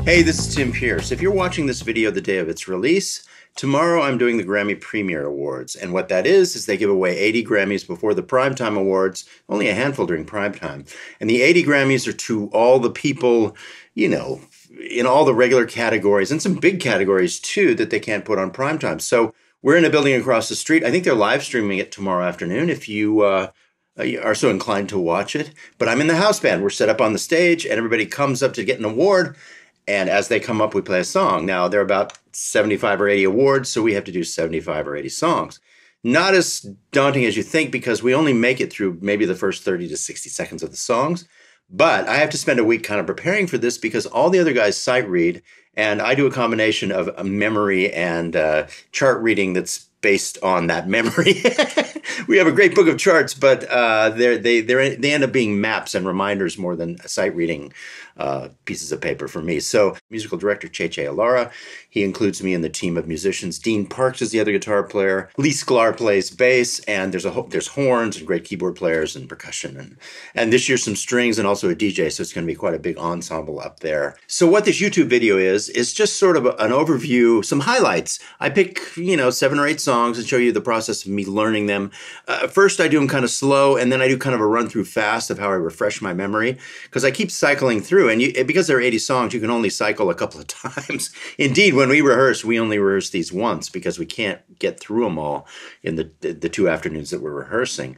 Hey, this is Tim Pierce. If you're watching this video the day of its release, tomorrow I'm doing the Grammy Premiere Awards. And what that is they give away 80 Grammys before the Primetime Awards, only a handful during primetime. And the 80 Grammys are to all the people, you know, in all the regular categories, and some big categories too, that they can't put on primetime. So we're in a building across the street. I think they're live streaming it tomorrow afternoon if you are so inclined to watch it. But I'm in the house band. We're set up on the stage, and everybody comes up to get an award. And as they come up, we play a song. Now, there are about 75 or 80 awards, so we have to do 75 or 80 songs. Not as daunting as you think, because we only make it through maybe the first 30 to 60 seconds of the songs. But I have to spend a week kind of preparing for this because all the other guys sight read, and I do a combination of a memory and chart reading that's based on that memory. We have a great book of charts, but they end up being maps and reminders more than sight reading pieces of paper for me. So musical director Cheche Alara, he includes me in the team of musicians. Dean Parks is the other guitar player. Lee Sklar plays bass, and there's horns and great keyboard players and percussion, and this year some strings and also a DJ, so it's going to be quite a big ensemble up there. So what this YouTube video is just sort of an overview, some highlights. I pick, 7 or 8 songs and show you the process of me learning them. First I do them kind of slow, and then I do kind of a run through fast of how I refresh my memory, because I keep cycling through, and because there are 80 songs, you can only cycle a couple of times. Indeed, when we rehearse, we only rehearse these once because we can't get through them all in the 2 afternoons that we're rehearsing.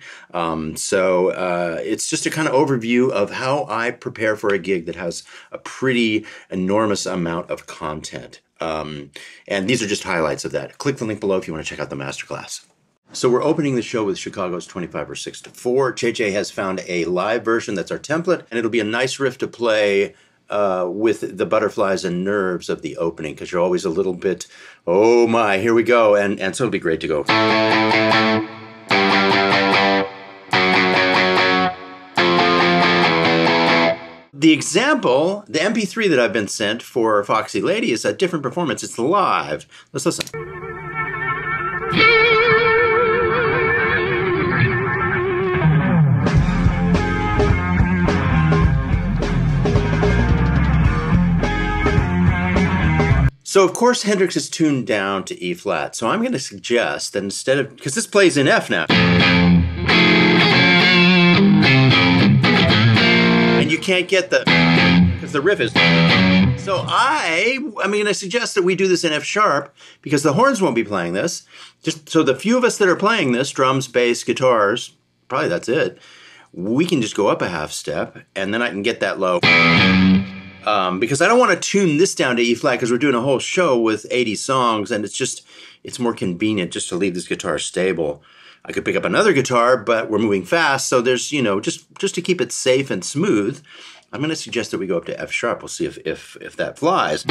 So it's just a kind of overview of how I prepare for a gig that has a pretty enormous amount of content. And these are just highlights of that. Click the link below if you want to check out the masterclass. So we're opening the show with Chicago's 25 or 6 to 4. Cheche has found a live version that's our template, and it'll be a nice riff to play with the butterflies and nerves of the opening, because you're always a little bit, oh my, here we go, and so it'll be great to go. The example, the MP3 that I've been sent for Foxy Lady is a different performance. It's live. Let's listen. So of course Hendrix is tuned down to E flat. So I'm going to suggest that instead of, because this plays in F now. And you can't get the, because the riff is. So I'm going to suggest that we do this in F sharp, because the horns won't be playing this. Just so the few of us that are playing this, drums, bass, guitars, probably that's it. We can just go up a half step, and then I can get that low. Because I don't want to tune this down to E flat, because we're doing a whole show with 80 songs, and it's more convenient just to leave this guitar stable. I could pick up another guitar, but we're moving fast, so there's, just to keep it safe and smooth, I'm going to suggest that we go up to F sharp. We'll see if that flies.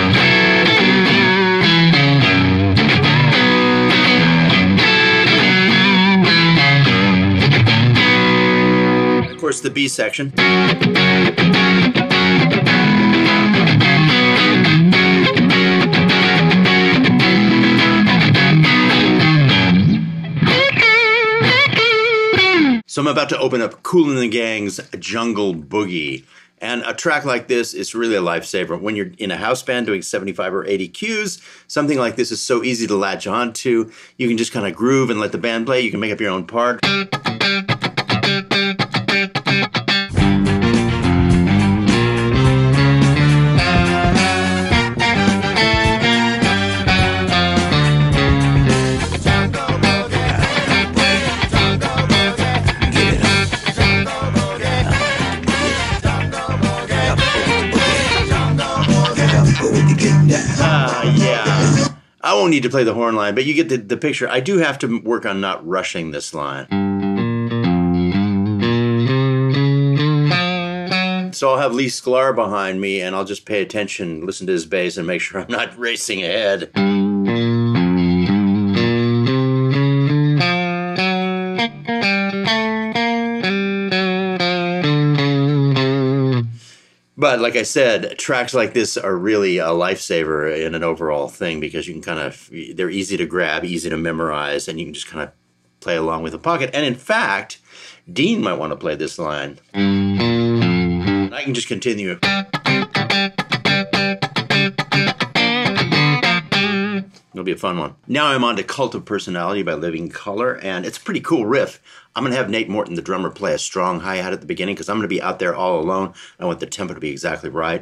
Of course, the B section. So I'm about to open up Kool and the Gang's Jungle Boogie. And a track like this is really a lifesaver. When you're in a house band doing 75 or 80 cues, something like this is so easy to latch on to. You can just kind of groove and let the band play. You can make up your own part. Yeah. I won't need to play the horn line, but you get the picture. I do have to work on not rushing this line. So I'll have Lee Sklar behind me, and I'll just pay attention, listen to his bass, and make sure I'm not racing ahead. But like I said, tracks like this are really a lifesaver in an overall thing, because you can they're easy to grab, easy to memorize, and you can just kind of play along with the pocket. And in fact, Dean might want to play this line. I can just continue. It'll be a fun one. Now I'm on to Cult of Personality by Living Colour, and it's a pretty cool riff. I'm going to have Nate Morton, the drummer, play a strong hi-hat at the beginning because I'm going to be out there all alone. I want the tempo to be exactly right.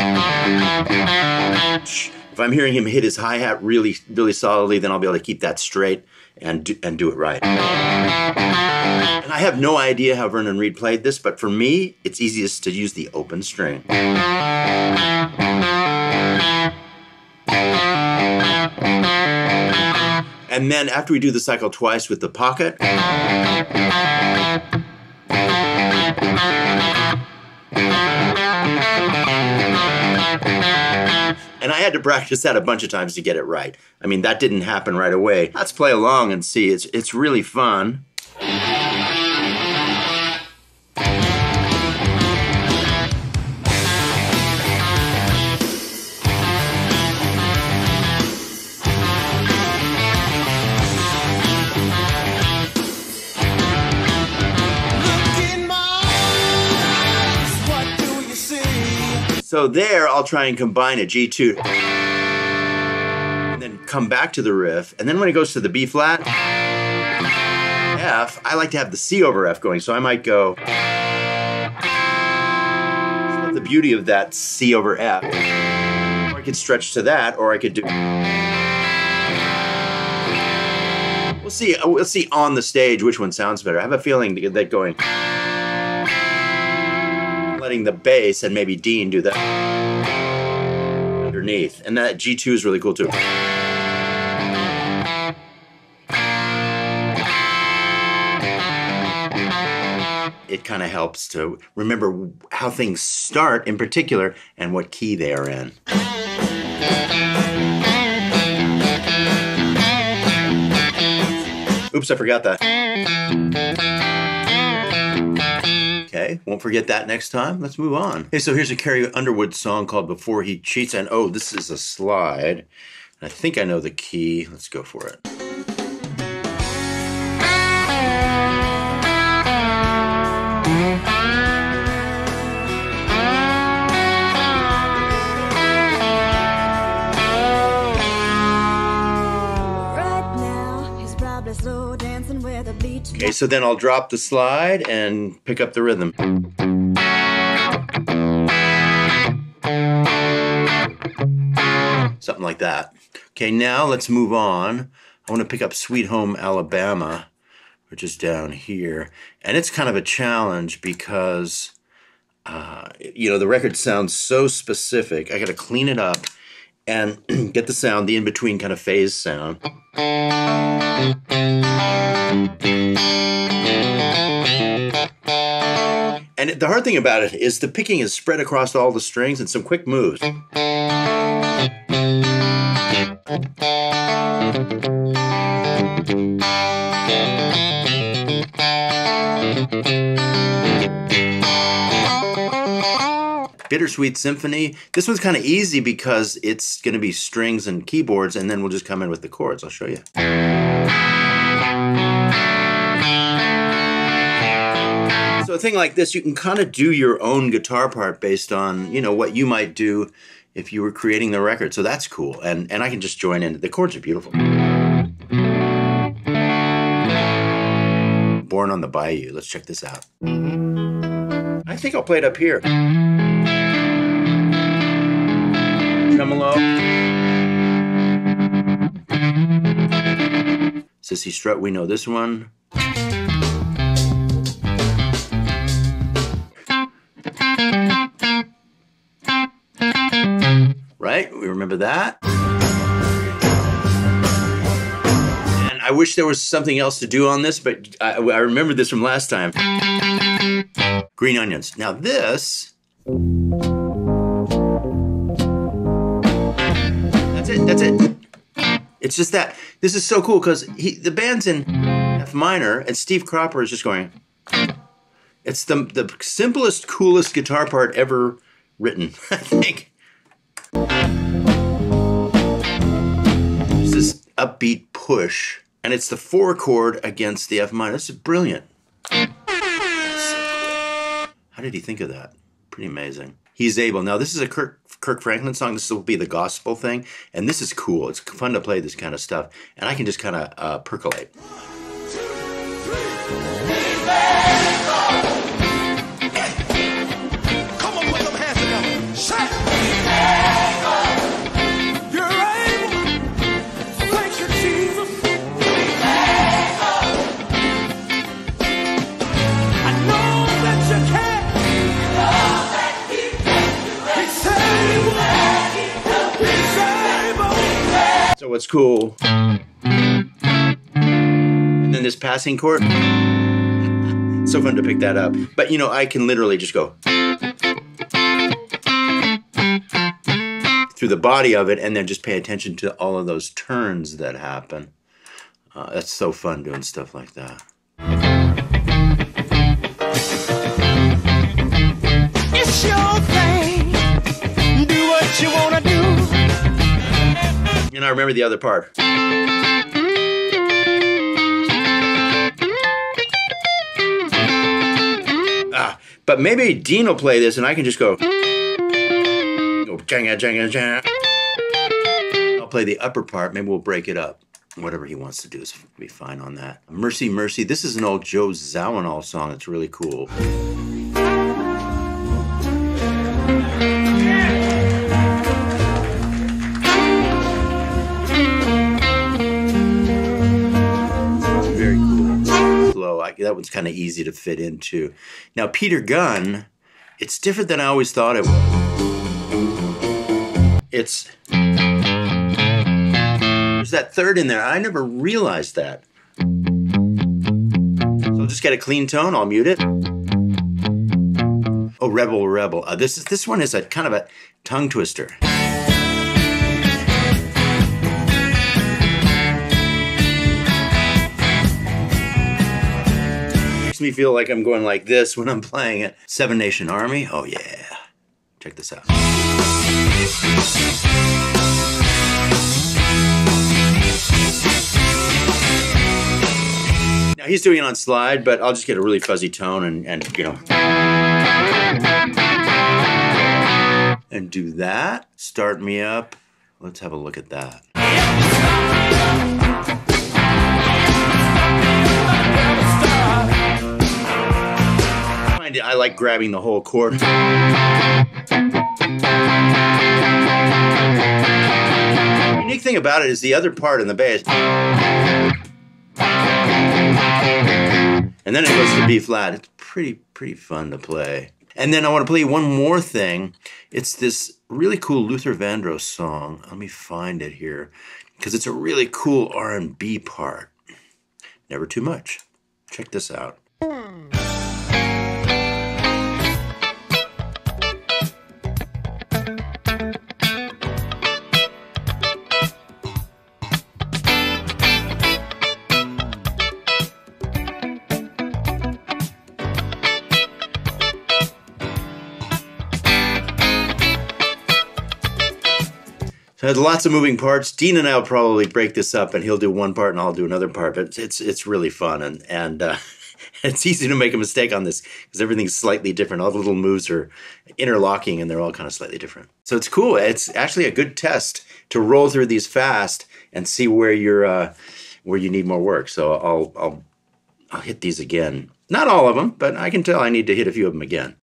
If I'm hearing him hit his hi-hat really, really solidly, then I'll be able to keep that straight and do it right. And I have no idea how Vernon Reid played this, but for me, it's easiest to use the open string. And then after we do the cycle twice with the pocket, and I had to practice that a bunch of times to get it right. I mean, that didn't happen right away. Let's play along and see. It's really fun. So there, I'll try and combine a G2 and then come back to the riff. And then when it goes to the B flat, F, I like to have the C over F going. So I might go, so the beauty of that C over F. Or I could stretch to that, or I could do, we'll see on the stage which one sounds better. I have a feeling to get that going. Letting the bass and maybe Dean do that underneath. And that G2 is really cool too. It kind of helps to remember how things start in particular and what key they are in. Oops, I forgot that. Okay, won't forget that next time. Let's move on. Okay, so here's a Carrie Underwood song called Before He Cheats. And oh, this is a slide. And I think I know the key. Let's go for it. Okay, so then I'll drop the slide and pick up the rhythm. Something like that. Okay, now let's move on. I want to pick up Sweet Home Alabama, which is down here. And it's kind of a challenge because, you know, the record sounds so specific. I got to clean it up and get the sound, the in-between kind of phase sound. And the hard thing about it is the picking is spread across all the strings and some quick moves. Bittersweet Symphony. This one's kind of easy because it's going to be strings and keyboards, and then we'll just come in with the chords. I'll show you. So a thing like this, you can kind of do your own guitar part based on, you know, what you might do if you were creating the record. So that's cool. And I can just join in. The chords are beautiful. Born on the Bayou. Let's check this out. I think I'll play it up here. Tremolo. Sissy Strut, we know this one. Right? We remember that. And I wish there was something else to do on this, but I remember this from last time. Green Onions. Now this... That's it. It's just that. This is so cool because the band's in F minor and Steve Cropper is just going. It's the simplest, coolest guitar part ever written, I think. It's this upbeat push, and it's the 4 chord against the F minor. This is brilliant. That's so cool. How did he think of that? Pretty amazing. He's able. Now, this is a Kirk Franklin song. This will be the gospel thing. And this is cool. It's fun to play this kind of stuff. And I can just kind of percolate. 1, 2, 3. Come on, put them hands together. Shout. You're able. Thank you, Jesus. I know that you can. So what's cool, and then this passing chord, so fun to pick that up. But you know, I can literally just go through the body of it and then just pay attention to all of those turns that happen. That's so fun doing stuff like that. It's your thing. Do what you want to do. And I remember the other part. But maybe Dean will play this and I can just go. Janga, janga, janga. I'll play the upper part. Maybe we'll break it up. Whatever he wants to do is be fine on that. Mercy, Mercy. This is an old Joe Zawinul song. It's really cool. Very cool. Slow. That one's kind of easy to fit into. Now, Peter Gunn, it's different than I always thought it was. There's that third in there. I never realized that. So I'll just get a clean tone. I'll mute it. Oh, Rebel, Rebel. This one is a kind of a tongue twister. Makes me feel like I'm going like this when I'm playing it. Seven Nation Army. Oh yeah. Check this out. Now he's doing it on slide, but I'll just get a really fuzzy tone and you know. And do that. Start me up. Let's have a look at that. I like grabbing the whole chord. The unique thing about it is the other part in the bass. And then it goes to B flat. It's pretty fun to play. And then I want to play one more thing. It's this really cool Luther Vandross song. Let me find it here. Because it's a really cool R&B part. Never too much. Check this out. So it has lots of moving parts. Dean and I will probably break this up, and he'll do one part, and I'll do another part. But it's really fun, and it's easy to make a mistake on this because everything's slightly different. All the little moves are interlocking, and they're all kind of slightly different. So it's cool. It's actually a good test to roll through these fast and see where you're where you need more work. So I'll hit these again. Not all of them, but I can tell I need to hit a few of them again.